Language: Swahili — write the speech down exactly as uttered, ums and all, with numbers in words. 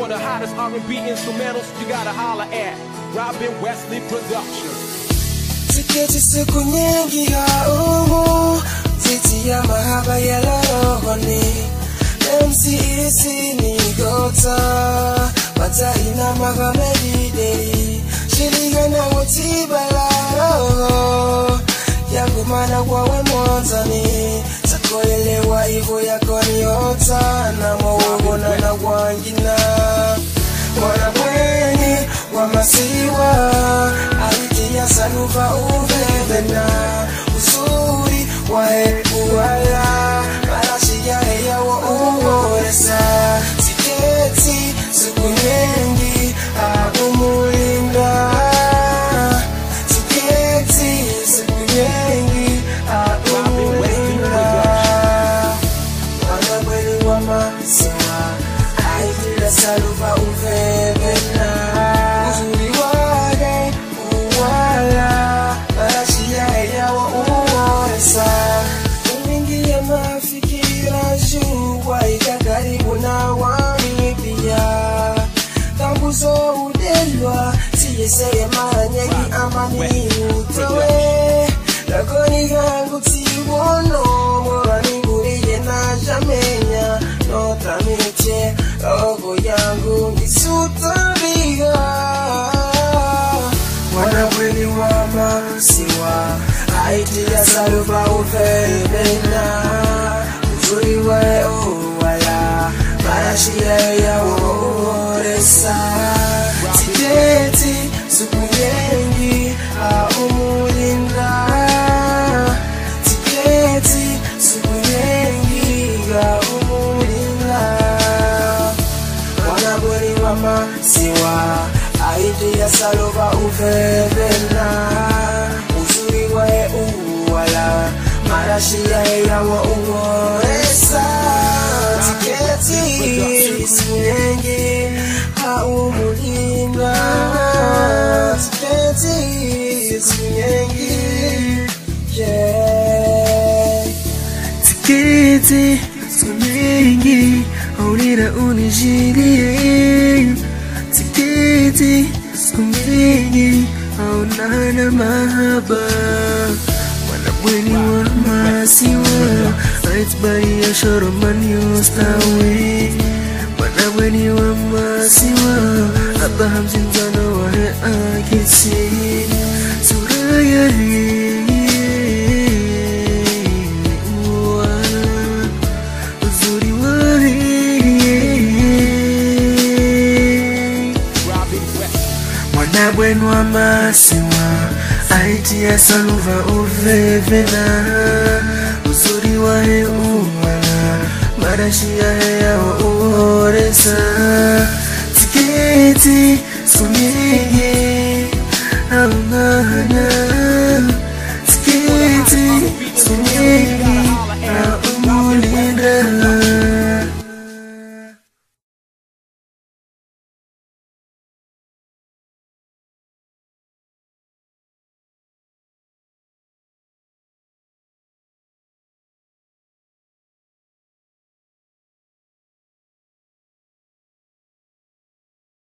For the hottest R and B instrumentals, you gotta holler at Robin Wesley Productions. Tiketi siku nyingi haumu Ziti ya mahaba ya rohoni M C E C ni gota Wata ina magamedi day Shiliga na motiba la roho Yangu mana wawe monzani Takoelewa hivyo yako ni ota Na mwawogo na na wangina Mwana mweni wa masiwa Alitia sanuva uvevena Uzuri wa hebu wala Marashi ya heya wa uoresa Tiketi siku nyingi Haumulinda Tiketi siku nyingi Haumulinda Mwana mweni wa masiwa Alitia sanuva uvevena Uzuri wake uwala Marashi ya heya wa uoresa Mingi ya mafikira juwa Ikakaribu na wami pia Tambuzo udelwa Siyeseye manyegi amani utawe Lakoni gangu tiwono Morani nguriye na jamenya Nota miche Ogo yangu nisutariga Wanabweni wa masiwa Aitia saluba uvevena Uzuri wae uwala Marashi ya uoresa Tiketi siku nyingi haumulinda Tiketi siku nyingi haumulinda Wanabweni wa masiwa Aitia saluba uvevena Uzuri wae uwala Marashi ya uoresa Tiketi siku nyingi haumulinda Tiketi siku nyingi yeah. Tiketi siku nyingi haulira unijilie Tiketi siku nyingi haunana mahaba Wanabweni wa masiwa Aitbari ya shoromani ustawi Wanabweni wa masiwa Abba hamzin zana wahe akisi Suraya uwala Uzuri wahe Wanabweni wa masiwa Aitia saluva uvevena Uzuri wae uwala Marashi ya heya wa uoresa Tiketi siku nyingi